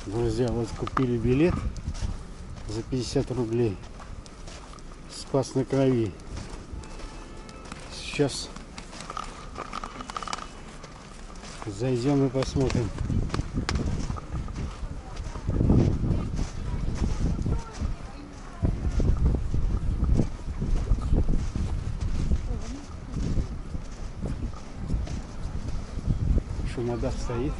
Друзья, вот купили билет за 50 рублей. Спас на Крови. Сейчас зайдем и посмотрим. Шумодав стоит.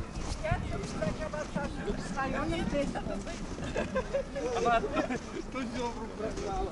Она что сделала в руку бросала?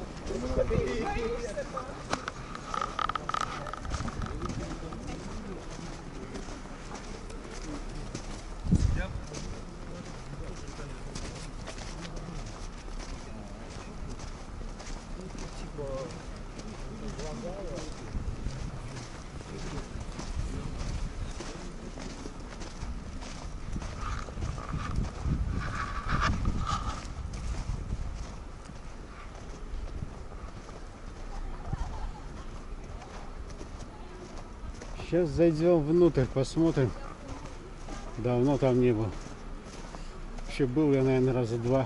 Сейчас зайдем внутрь, посмотрим. Давно там не был. Вообще был я, наверное, раза два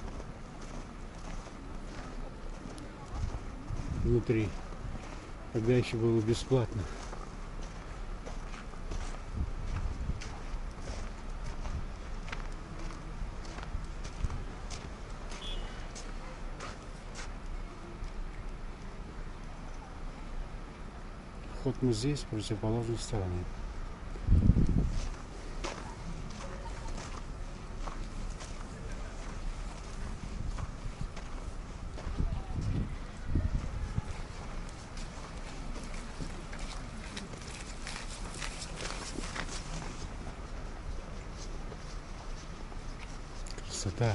внутри, когда еще было бесплатно. Вход в музей с противоположной стороны. Красота.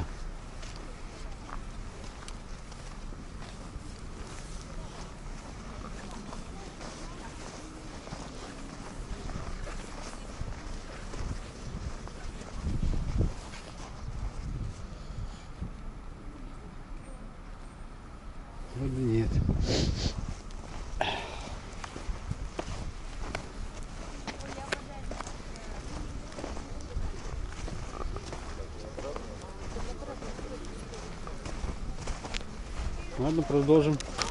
Вроде нет. Ладно, продолжим.